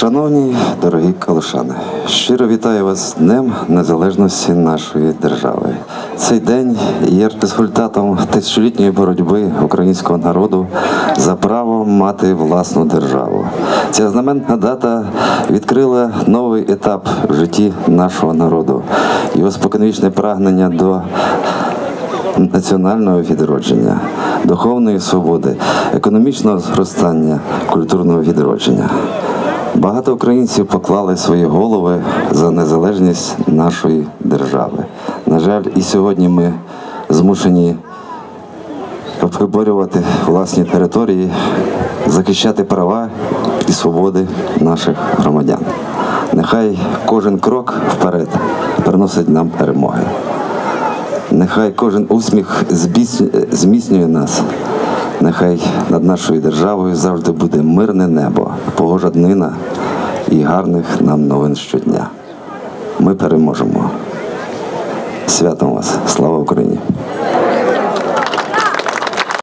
Шановні, дорогі калушани, щиро вітаю вас з Днем Незалежності нашої держави. Цей день є результатом тисячолітньої боротьби українського народу за право мати власну державу. Ця знаменна дата відкрила новий етап в житті нашого народу, його споконвічне прагнення до національного відродження, духовної свободи, економічного зростання, культурного відродження. Багато українців поклали свої голови за незалежність нашої держави. На жаль, і сьогодні ми змушені виборювати власні території, захищати права і свободи наших громадян. Нехай кожен крок вперед приносить нам перемоги. Нехай кожен усміх зміцнює нас. Нехай над нашою державою завжди буде мирне небо, погожа днина і гарних нам новин щодня. Ми переможемо. Святом вас! Слава Україні!